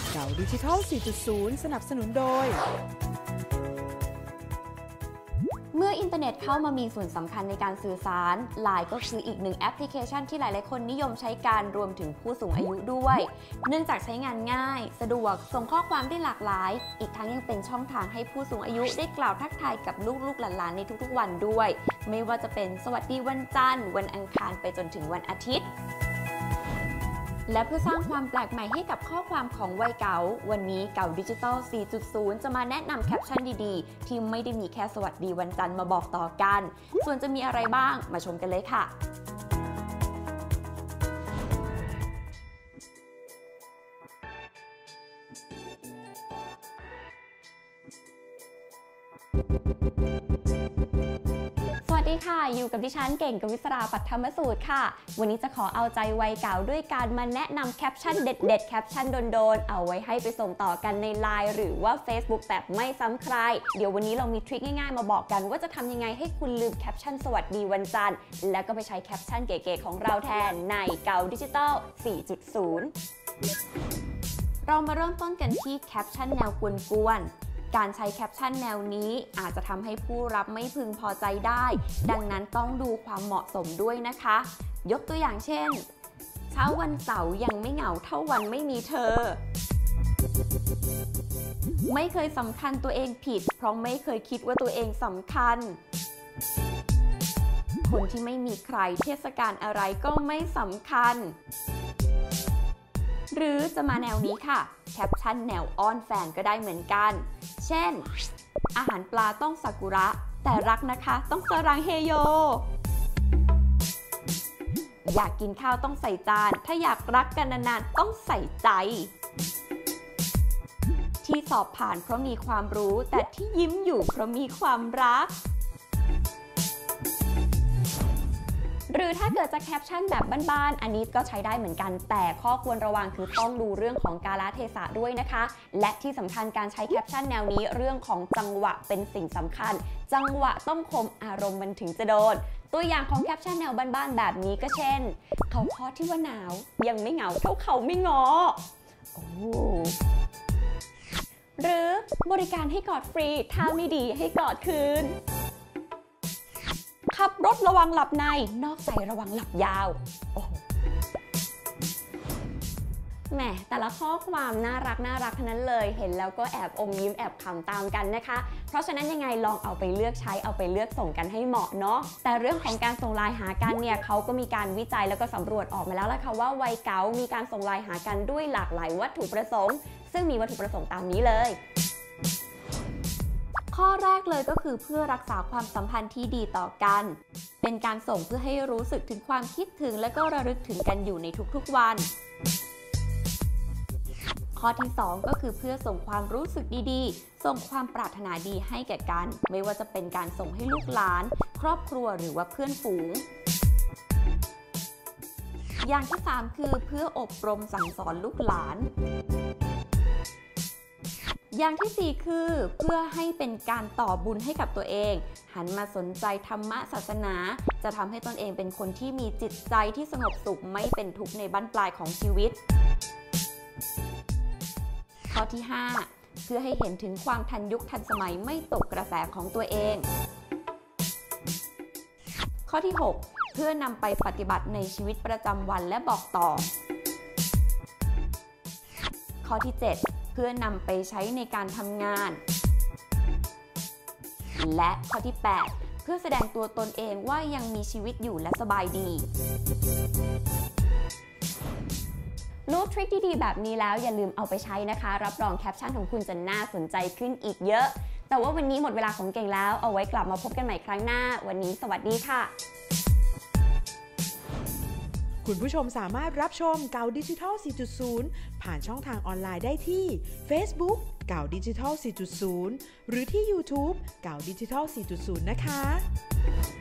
เก่าดิจิทัล 4.0 สนับสนุนโดยเมื่ออินเทอร์เน็ตเข้ามามีส่วนสำคัญในการสื่อสาร LINE ก็คืออีกหนึ่งแอปพลิเคชันที่หลายๆคนนิยมใช้กันรวมถึงผู้สูงอายุด้วย เนื่องจากใช้งานง่ายสะดวกส่งข้อความได้หลากหลายอีกทั้งยังเป็นช่องทางให้ผู้สูงอายุได้กล่าวทักทายกับลูกๆหลานๆในทุกๆวันด้วยไม่ว่าจะเป็นสวัสดีวันจันทร์วันอังคารไปจนถึงวันอาทิตย์และเพื่อสร้างความแปลกใหม่ให้กับข้อความของวัยเก๋าวันนี้เก๋าดิจิทัล 4.0 จะมาแนะนำแคปชั่นดีๆที่ไม่ได้มีแค่สวัสดีวันจันทร์มาบอกต่อกันส่วนจะมีอะไรบ้างมาชมกันเลยค่ะสวัสดีค่ะอยู่กับดิฉันเก่งกวิศราปัทมสูตรค่ะวันนี้จะขอเอาใจวัยเก่าด้วยการมาแนะนำแคปชั่นเด็ดๆแคปชั่นโดนๆเอาไว้ให้ไปส่งต่อกันใน LINE หรือว่า Facebook แบบไม่ซ้ำใครเดี๋ยววันนี้เรามีทริคง่ายๆมาบอกกันว่าจะทำยังไงให้คุณลืมแคปชั่นสวัสดีวันจันทร์แล้วก็ไปใช้แคปชั่นเก๋ๆของเราแทนในเก่าดิจิทัล 4.0 เรามาเริ่มต้นกันที่แคปชั่นแนวกวนๆการใช้แคปชั่นแนวนี้อาจจะทำให้ผู้รับไม่พึงพอใจได้ดังนั้นต้องดูความเหมาะสมด้วยนะคะยกตัวอย่างเช่นเช้าวันเสาร์ยังไม่เหงาเท่าวันไม่มีเธอไม่เคยสำคัญตัวเองผิดเพราะไม่เคยคิดว่าตัวเองสำคัญคนที่ไม่มีใครเทศกาลอะไรก็ไม่สำคัญหรือจะมาแนวนี้ค่ะแคปชั่นแนวอ้อนแฟนก็ได้เหมือนกันเช่นอาหารปลาต้องซากุระแต่รักนะคะต้องสรังเฮโยอยากกินข้าวต้องใส่จานถ้าอยากรักกันนานๆต้องใส่ใจที่สอบผ่านเพราะมีความรู้แต่ที่ยิ้มอยู่เพราะมีความรักหรือถ้าเกิดจะแคปชั่นแบบบ้านๆอันนี้ก็ใช้ได้เหมือนกันแต่ข้อควรระวังคือต้องดูเรื่องของกาลเทศะด้วยนะคะและที่สำคัญการใช้แคปชั่นแนวนี้เรื่องของจังหวะเป็นสิ่งสำคัญจังหวะต้องคมอารมณ์มันถึงจะโดนตัวอย่างของแคปชั่นแนวบ้านๆแบบนี้ก็เช่นเขาคอที่ว่าหนาวยังไม่เหงาเท่าเขาไม่งอหรือบริการให้กอดฟรีถ้าไม่ดีให้กอดคืนขับรถระวังหลับในนอกใจระวังหลับยาวแหมแต่ละข้อความน่ารักทั้งนั้นเลยเห็นแล้วก็แอบอมยิ้มแอบขำตามกันนะคะเพราะฉะนั้นยังไงลองเอาไปเลือกใช้เอาไปเลือกส่งกันให้เหมาะเนาะแต่เรื่องของการส่งไลน์หากันเนี่ยเขาก็มีการวิจัยแล้วก็สำรวจออกมาแล้วล่ะค่ะว่าวัยเก๋ามีการส่งไลน์หากันด้วยหลากหลายวัตถุประสงค์ซึ่งมีวัตถุประสงค์ตามนี้เลยข้อแรกเลยก็คือเพื่อรักษาความสัมพันธ์ที่ดีต่อกันเป็นการส่งเพื่อให้รู้สึกถึงความคิดถึงและก็ระลึกถึงกันอยู่ในทุกๆวันข้อที่2ก็คือเพื่อส่งความรู้สึกดีๆส่งความปรารถนาดีให้แก่กันไม่ว่าจะเป็นการส่งให้ลูกหลานครอบครัวหรือว่าเพื่อนฝูงอย่างที่3คือเพื่ออบรมสั่งสอนลูกหลานอย่างที่4คือเพื่อให้เป็นการต่อบุญให้กับตัวเองหันมาสนใจธรรมะศาสนาจะทำให้ตนเองเป็นคนที่มีจิตใจที่สงบสุขไม่เป็นทุกข์ในบั้นปลายของชีวิตข้อที่5เพื่อให้เห็นถึงความทันยุคทันสมัยไม่ตกกระแสของตัวเองข้อที่6เพื่อนำไปปฏิบัติในชีวิตประจำวันและบอกต่อข้อที่7เพื่อนำไปใช้ในการทำงานและข้อที่8เพื่อแสดงตัวตนเองว่ายังมีชีวิตอยู่และสบายดีรู้ทริคดีๆแบบนี้แล้วอย่าลืมเอาไปใช้นะคะรับรองแคปชั่นของคุณจะน่าสนใจขึ้นอีกเยอะแต่ว่าวันนี้หมดเวลาของเก่งแล้วเอาไว้กลับมาพบกันใหม่ครั้งหน้าวันนี้สวัสดีค่ะคุณผู้ชมสามารถรับชมเก่าดิจิทัล 4.0 ผ่านช่องทางออนไลน์ได้ที่ Facebook เก่าดิจิทัล 4.0 หรือที่ YouTube เก่าดิจิทัล 4.0 นะคะ